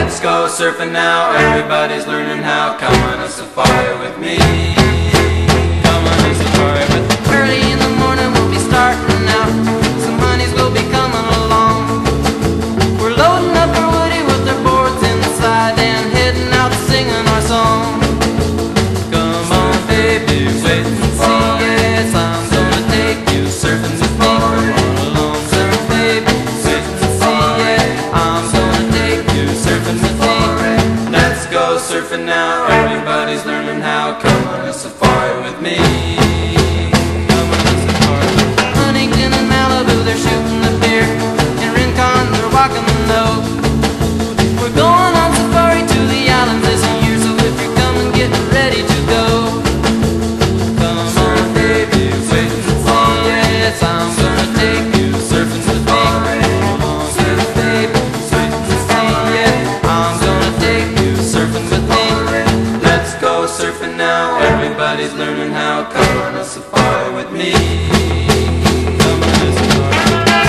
Let's go surfing now, everybody's learning how. Come on a safari with me. Come on a safari with me. Early in the morning we'll be starting out. Some honeys will be coming along. We're loading up our woody with our boards inside and heading out singing our song. Come on baby, wait and see. Yes, I'm gonna take you surfing with me. Come on along, surf baby, wait and see. Yeah, I'm gonna take you surfing with me. Let's go surfing now, everybody's learning how. Come on a safari with me. Come on a safari with me. Huntington and Malibu, they're shooting the deer. In Rincon, they're walking the nose. We're going on safari to the islands this year, so if you're coming, get ready to go. Come on, baby, wait and see. Yes, I'm gonna take you surfing with me. Come on, surf, baby, wait and see. Yeah, I'm gonna take you surfing with me. Let's go surfing now, everybody's learning how. Come on a safari with me. Come on a safari with me.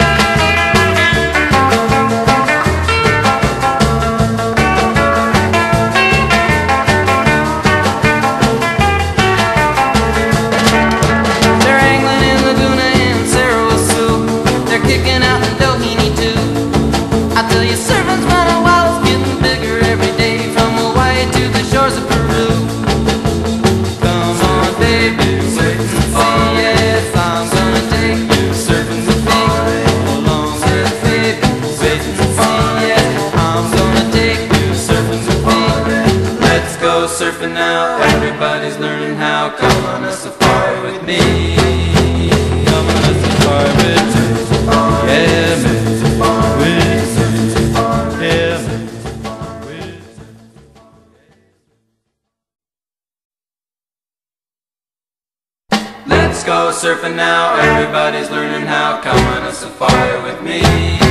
They're angling in Laguna and Sarasoo. They're kicking out in Doheny too. I tell you, surfing's running wild, it's getting bigger every day, from Hawaii to the shores of Peru. Come on, baby, wait and see. Yes, I'm gonna take you surfing with me. Come along, yes, baby, wait and see. Yes, I'm gonna take you surfing with me. Let's go surfing now, everybody's learning how. Come on a safari with me. Come on a safari with me. Yeah, man. With me. Yeah, man. Let's go surfing now, everybody's learning how. Come on a safari with me.